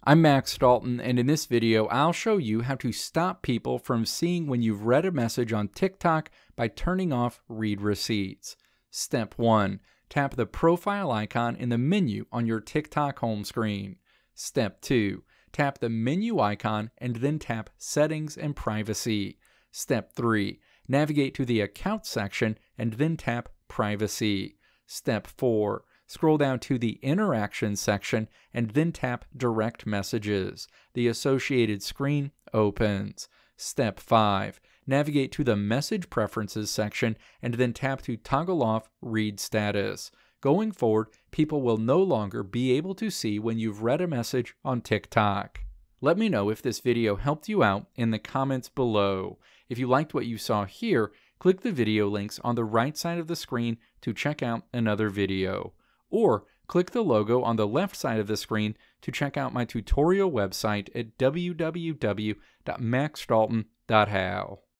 I'm Max Dalton, and in this video, I'll show you how to stop people from seeing when you've read a message on TikTok by turning off Read Receipts. Step 1. Tap the profile icon in the menu on your TikTok home screen. Step 2. Tap the menu icon and then tap Settings and Privacy. Step 3. Navigate to the Account section and then tap Privacy. Step 4. Scroll down to the Interaction section and then tap Direct Messages. The associated screen opens. Step 5. Navigate to the Message Preferences section and then tap to toggle off Read Status. Going forward, people will no longer be able to see when you've read a message on TikTok. Let me know if this video helped you out in the comments below. If you liked what you saw here, click the video links on the right side of the screen to check out another video. Or click the logo on the left side of the screen to check out my tutorial website at www.maxdalton.how.